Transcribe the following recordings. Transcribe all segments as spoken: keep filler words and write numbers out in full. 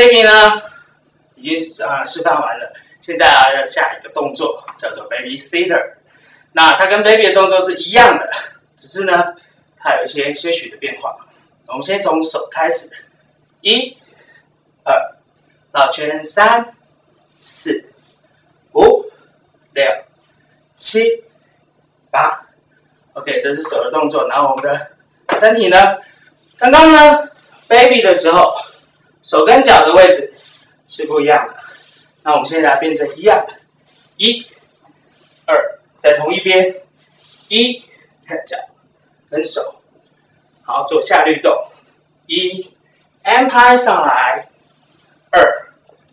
baby 呢，已经啊、呃、示范完了，现在啊要下一个动作叫做 baby sitter。那它跟 baby 的动作是一样的，只是呢它有一些些许的变化。我们先从手开始，一、二，绕圈，三、四、五、六、七、八。OK， 这是手的动作，然后我们的身体呢，刚刚呢 baby 的时候，手跟脚的位置是不一样的。那我们现在变成一样的，一、二，在同一边，一，看脚跟手，好，做下律动，一 ，and 拍上来，二、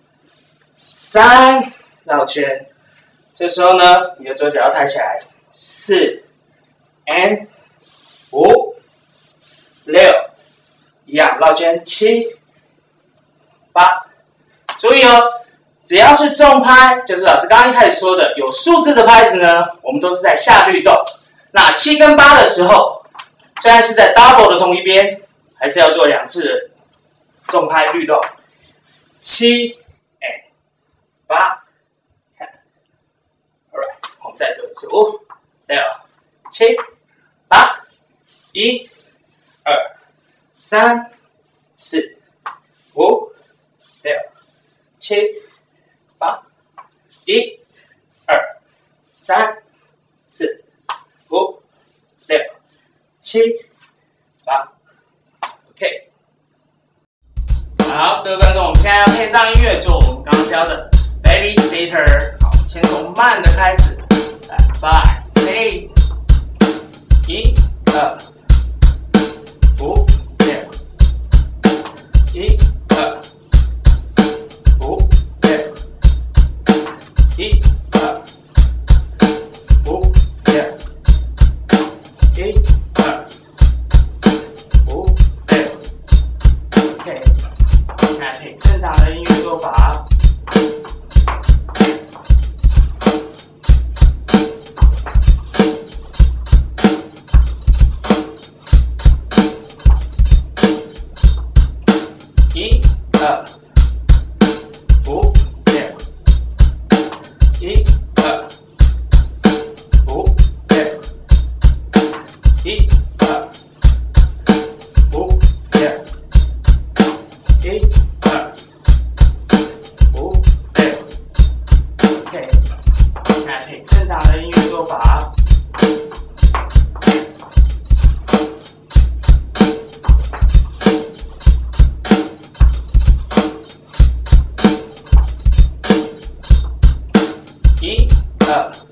三，绕圈，这时候呢，你的左脚要抬起来，四 ，and 五、六，一样绕圈，七、八，注意哦。只要是重拍，就是老师刚刚一开始说的有数字的拍子呢，我们都是在下律动。那七跟八的时候，虽然是在 double 的同一边，还是要做两次的重拍律动。七 and 八，看 ，alright， 我们再做一次，五、六、七、八，一、二、三、四、五、六、七。八，一、二、三、四、五、六、七、八 ，OK。好，各位观众，我们现在要配上音乐，做我们刚刚教的 baby sitter。好，先从慢的开始，来 ，five six， 一、二、五、六，一、二、五。一、二、五、六，一、二、五、六 ，OK。现在配正常的音乐做法。一、二、五。一、二、五、六，一、二、五、六，一、二、五、六 ，OK。现在配正常的音乐做法。一、二。